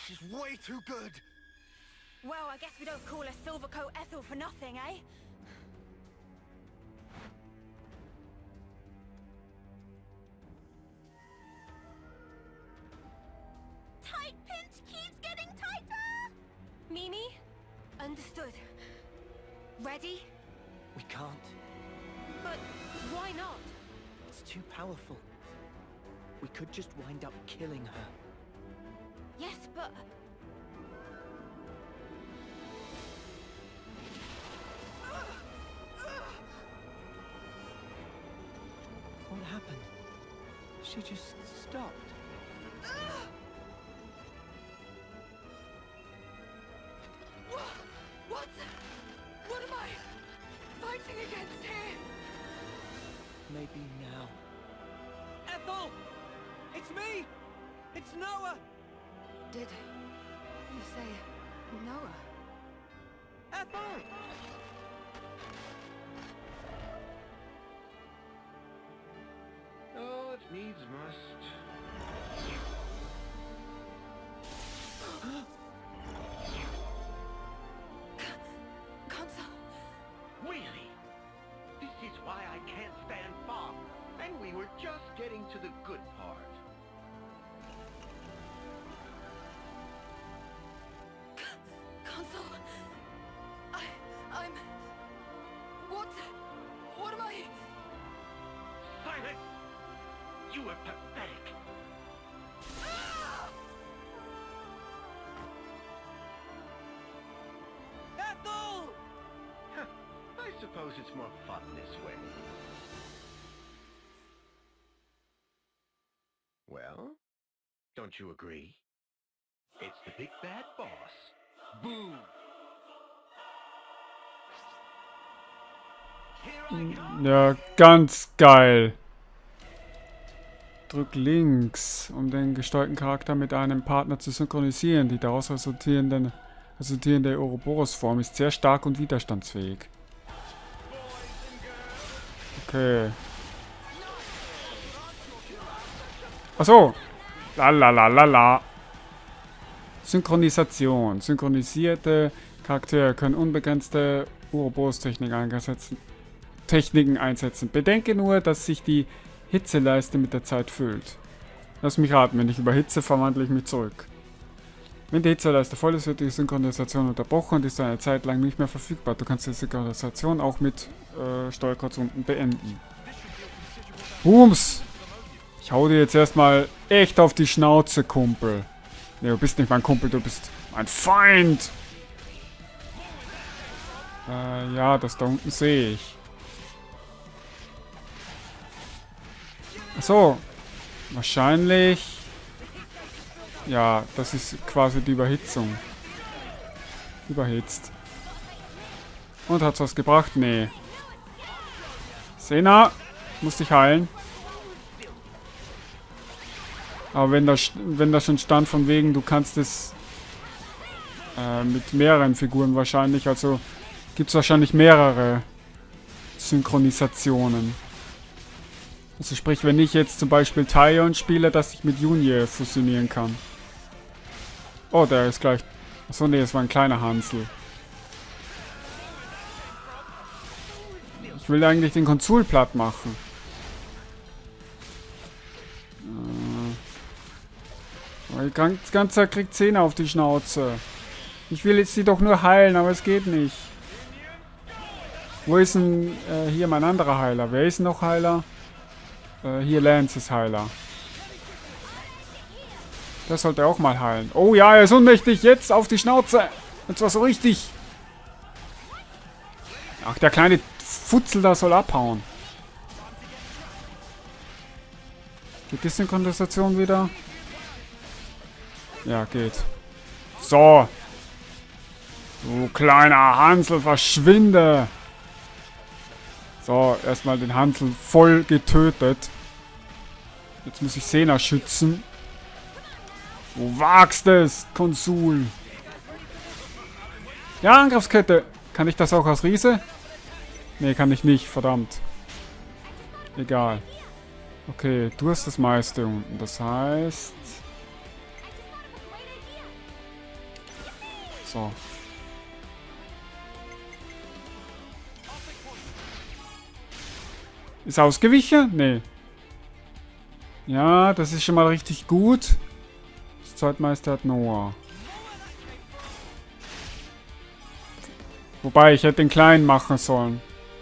She's way too good. Well, I guess we don't call her Silvercoat Ethel for nothing, eh? Tight pinch keeps getting tighter! Mimi? Understood. Ready? We can't. But why not? It's too powerful. We could just wind up killing her. Yes, but... What happened? She just stopped. What? What am I fighting against here? Maybe now. Ethel! It's me! It's Noah! Did you say Noah? Ethel! Oh, it needs must. Console. Really? This is why I can't stand fog. And we were just getting to the good part. Console. I'm... What am I... Silence! You were pathetic. Ethel! I suppose it's more fun this way. Well, don't you agree? It's the big bad boss. Boom! Here I come! Ja, ganz geil. Drück links, um den gesteuerten Charakter mit einem Partner zu synchronisieren. Die daraus resultierende Ouroboros-Form ist sehr stark und widerstandsfähig. Okay. Achso. Lalalala. Synchronisation. Synchronisierte Charaktere können unbegrenzte Ouroboros-Techniken einsetzen. Bedenke nur, dass sich die Hitzeleiste mit der Zeit füllt. Lass mich raten, wenn ich überhitze, verwandle ich mich zurück. Wenn die Hitzeleiste voll ist, wird die Synchronisation unterbrochen und ist eine Zeit lang nicht mehr verfügbar. Du kannst die Synchronisation auch mit Steuerkreuz unten beenden. Booms! Ich hau dir jetzt erstmal echt auf die Schnauze, Kumpel. Ne, du bist nicht mein Kumpel, du bist mein Feind! Ja, das da unten sehe ich. Achso. Wahrscheinlich... Ja, das ist quasi die Überhitzung. Überhitzt. Und hat's was gebracht? Nee. Sena, musst dich heilen. Aber wenn da schon stand von wegen, du kannst es mit mehreren Figuren wahrscheinlich, also gibt es wahrscheinlich mehrere Synchronisationen. Also sprich, wenn ich jetzt zum Beispiel Tyon spiele, dass ich mit Junje fusionieren kann. Oh, der ist gleich... Achso, nee, es war ein kleiner Hansel. Ich will eigentlich den Konsul platt machen. Die ganze Zeit kriegt Zähne auf die Schnauze. Ich will jetzt sie doch nur heilen, aber es geht nicht. Wo ist denn hier mein anderer Heiler? Wer ist noch Heiler? Hier Lance ist Heiler. Der sollte auch mal heilen. Oh ja, er ist unmächtig. Jetzt auf die Schnauze. Und zwar so richtig. Ach, der kleine Futzel da soll abhauen. Geht die Synchronisation wieder? Ja, geht. So. Du kleiner Hansel, verschwinde. So, erstmal den Hansel voll getötet. Jetzt muss ich Sena schützen. Du wagst es, Konsul. Ja, Angriffskette. Kann ich das auch als Riese? Nee, kann ich nicht, verdammt. Egal. Okay, du hast das meiste unten. Das heißt... So. Ist ausgewichen? Nee. Ja, das ist schon mal richtig gut. Das Zeitmeister hat Noah. Wobei, ich hätte den Kleinen machen sollen.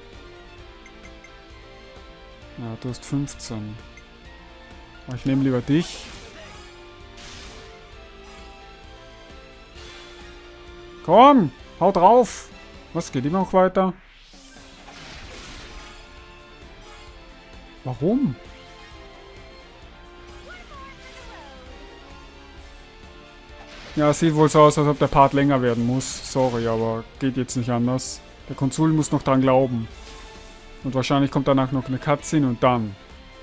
Ja, du hast 15. Aber ich nehme lieber dich. Komm, hau drauf. Was, geht immer noch weiter? Warum? Ja, sieht wohl so aus, als ob der Part länger werden muss. Sorry, aber geht jetzt nicht anders. Der Konsul muss noch dran glauben. Und wahrscheinlich kommt danach noch eine Cutscene und dann.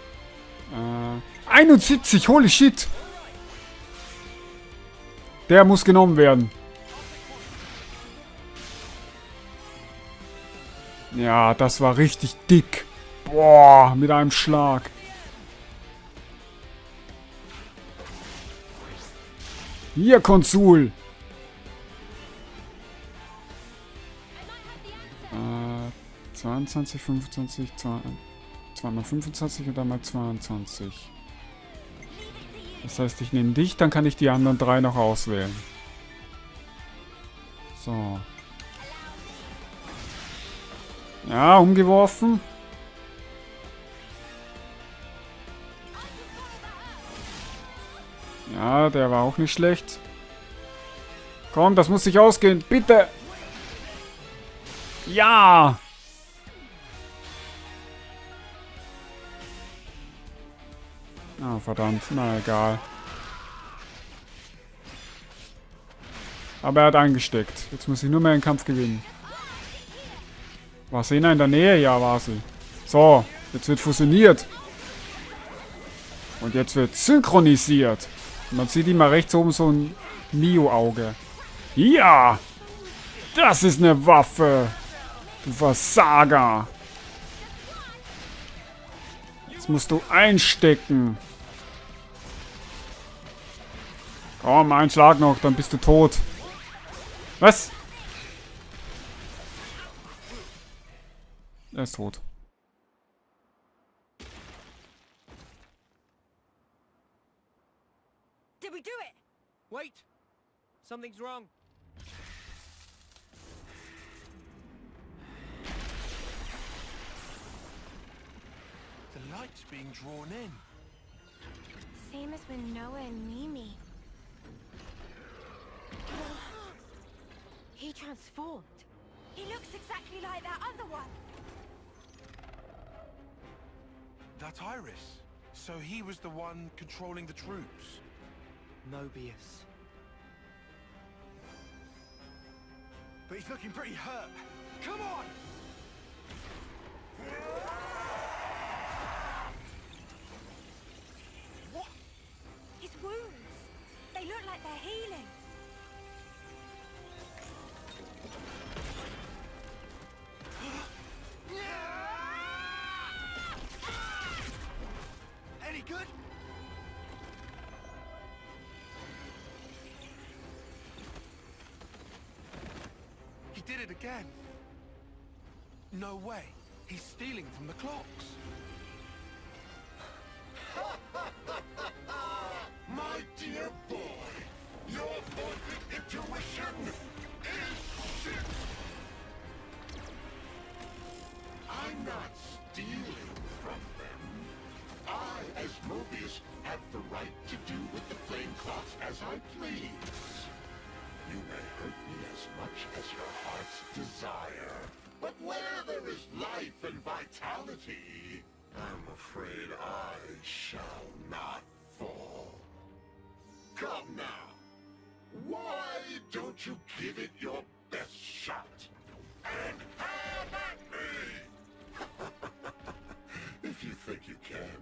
71, holy shit! Der muss genommen werden. Ja, das war richtig dick. Boah, mit einem Schlag. Hier, Konsul. 22, 25, 2 25 und dann mal 22. Das heißt, ich nehme dich, dann kann ich die anderen 3 noch auswählen. So. Ja, umgeworfen. Ja, der war auch nicht schlecht. Komm, das muss sich ausgehen. Bitte. Ja. Ah, verdammt. Na, egal. Aber er hat eingesteckt. Jetzt muss ich nur mehr den Kampf gewinnen. War Sena in der Nähe? Ja, war sie. So, jetzt wird fusioniert. Und jetzt wird synchronisiert. Und man sieht immer rechts oben so ein Mio-Auge. Ja! Das ist eine Waffe! Du Versager! Jetzt musst du einstecken. Komm, ein Schlag noch, dann bist du tot. Was? Er ist tot. Did we do it? Wait! Something's wrong. The light's being drawn in. Same as when Noah and Mimi. He transformed. He looks exactly like that other one. That Iris. So he was the one controlling the troops. Mobius. But he's looking pretty hurt. Come on! What? His wounds. They look like they're healing. Any good? He did it again. No way. He's stealing from the clocks. My dear boy, your faulty intuition is shit. I'm not stealing from them. I, as Mobius, have the right to do with the flame clocks as I please. You may hurt me as much as your heart's desire, but where there is life and vitality, I'm afraid I shall not fall. Come now. Why don't you give it your best shot? And have at me! If you think you can.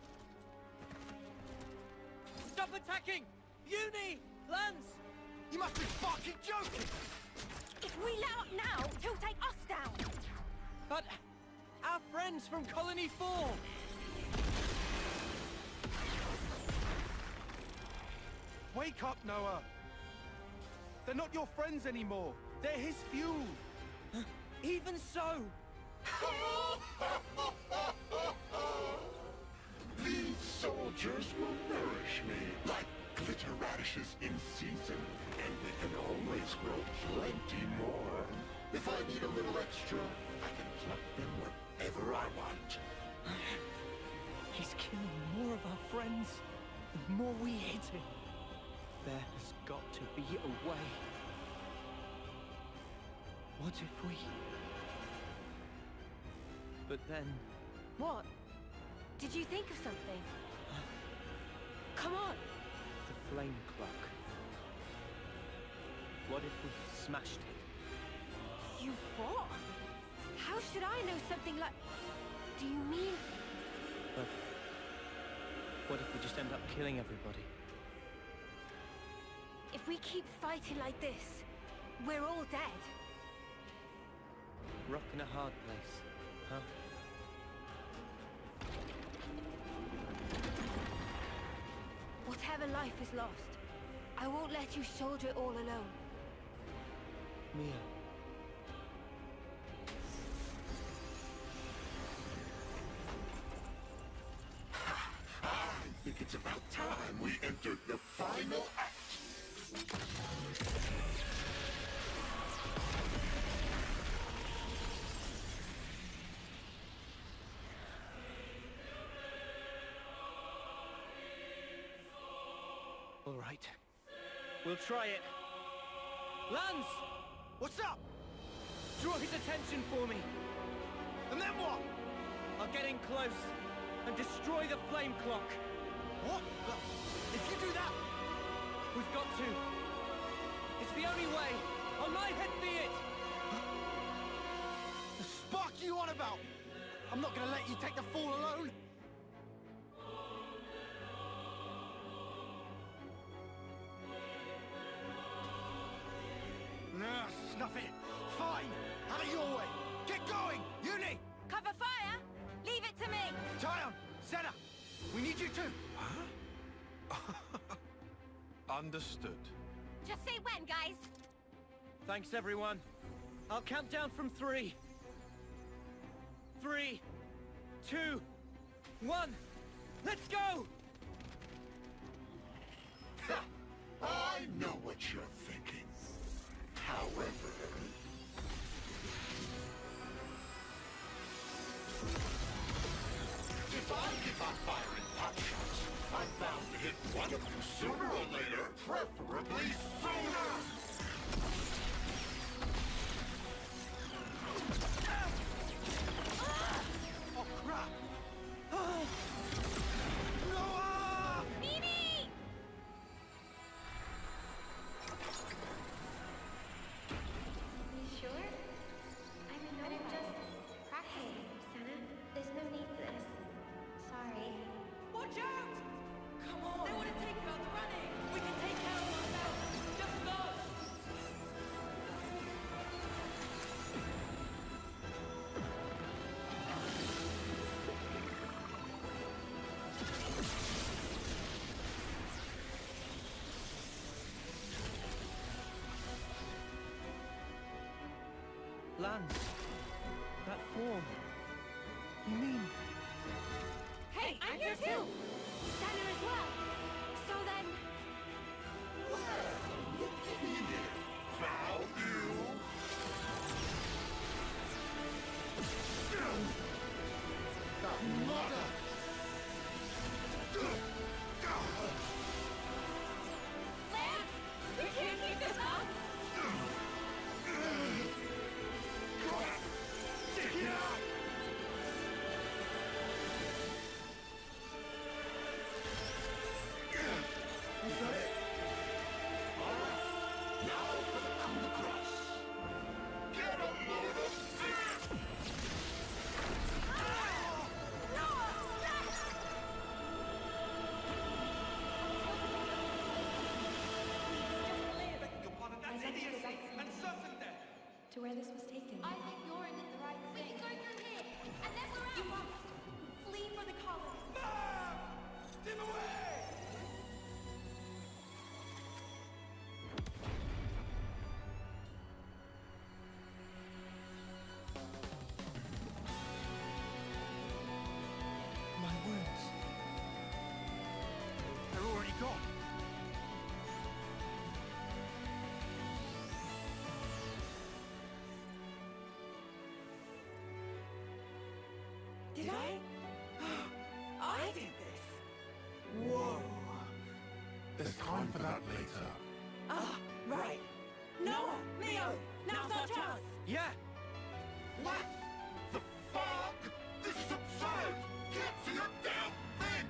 Stop attacking! Uni! Lance! You must be fucking joking! If we let up now, he'll take us down. But our friends from Colony 4! Wake up, Noah! They're not your friends anymore. They're his fuel. Even so! These soldiers will nourish me like glitter radishes in season, and they can always grow plenty more. If I need a little extra, I can pluck them whenever I want. He's killing more of our friends the more we hit him. There has got to be a way. What if we... But then... What? Did you think of something? Come on! The flame clock. What if we smashed it? You what? How should I know something like... Do you mean... But... what if we just end up killing everybody? If we keep fighting like this, we're all dead. Rock in a hard place, huh? Whatever life is lost, I won't let you shoulder it all alone. Mia. I think it's about time we entered the final act. All right. We'll try it. Lance! What's up? Draw his attention for me. And then what? I'll get in close and destroy the flame clock. What? If you do that... We've got to. It's the only way. On my head be it. The spark you on about? I'm not gonna let you take the fall alone. Nah, snuff it. Fine. Out of your way. Get going. Uni. Cover fire! Leave it to me! Tyon. Senna. We need you too. Understood. Just say when, guys. Thanks, everyone. I'll count down from 3. 3, 2, 1. Let's go! I know what you're thinking. However... if I keep on firing pot shots, I'm bound to hit one of you sooner or later, preferably sooner! Oh, crap. Noah! Mimi! You sure? I'm just practicing, Senna. There's no need for this. Sorry. Watch out! Come on! They want to take you out the running! We can take care of ourselves! Just go! Lance. That form. You mean... Hey, I'm here too! Senna as well! So then... Foul you! Mother! Lance! We can't keep this up! Stick it out! Is that it? Alright, now for the coup de grace. Get a load of this! That's idiocy and certain death. To where this was taken. I think you're in the right thing. We can go through here, and then we're out! You must flee for the colony! Mom! Dim away! I? I did this. Whoa! There's time for that later. Ah, right. Noah, Leo, now's our chance. Yeah! What the fuck? This is absurd! Can't see a damn thing!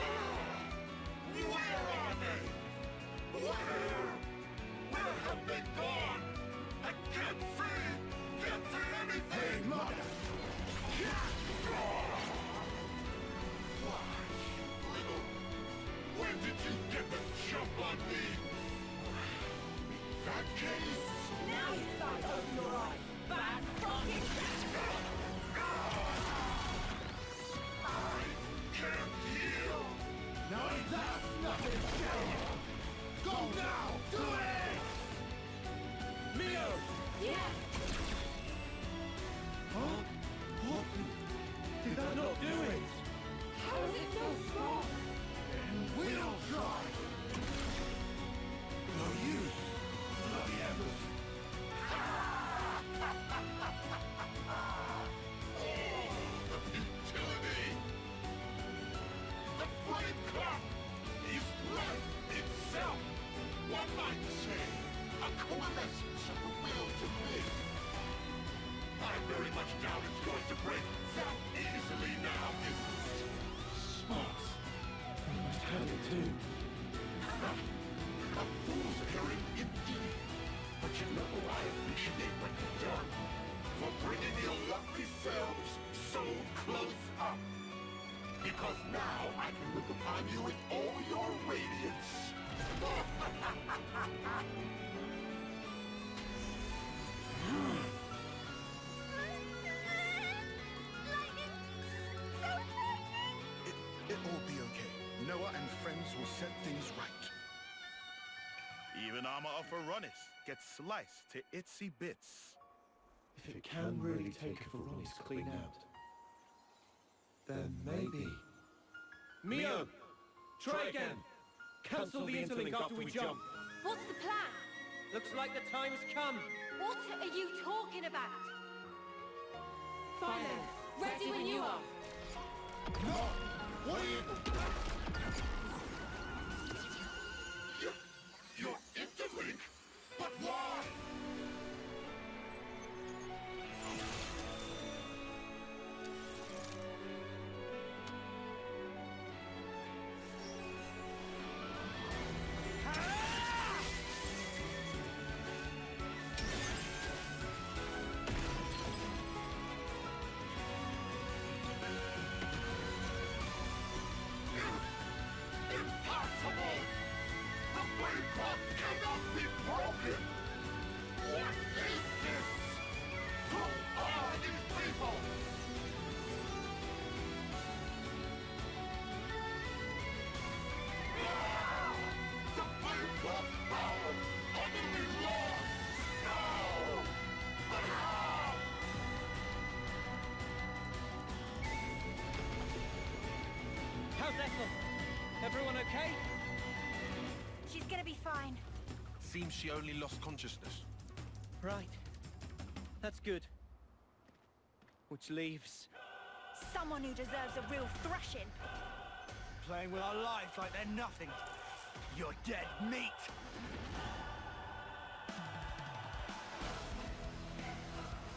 Where are they? Where have they gone? I can't see anything! Hey, mother! Why, little? When did you get the jump on me? That case? Now you start to open your eyes. Bad fucking I can't heal! Now that's nothing! Go now! Do it! Mio! Yeah. Huh? What? Did that not do it? How is it so strong? We'll try! No use! Bloody embers! The futility! The flame clock is life itself! One might say, a coalescence of the will to live. I very much doubt it's going to break that easily now, is it? Smart. You must have it too. A fool's errand indeed. But you know I appreciate what you've done for bringing your lovely selves so close up. Because now I can look upon you with all your radiance. It'll be okay. Noah and friends will set things right. Even armor of Veronis gets sliced to itsy bits. If it can really take a Veronis clean out, then maybe... Mio! Try again! Cancel the interlink after we jump! What's the plan? Looks like the time's come! What are you talking about? Philo, ready when you are. No! What are you... Your interlink? But why? Impossible! The flame clock cannot be broken! What is this? Who are these people? Ah! The flame clock's power! Utterly lost! No! But how? How's Ethel? Everyone okay? She's gonna be fine. Seems she only lost consciousness. Right. That's good. Which leaves... Someone who deserves a real thrashing. playing with our lives like they're nothing. You're dead meat!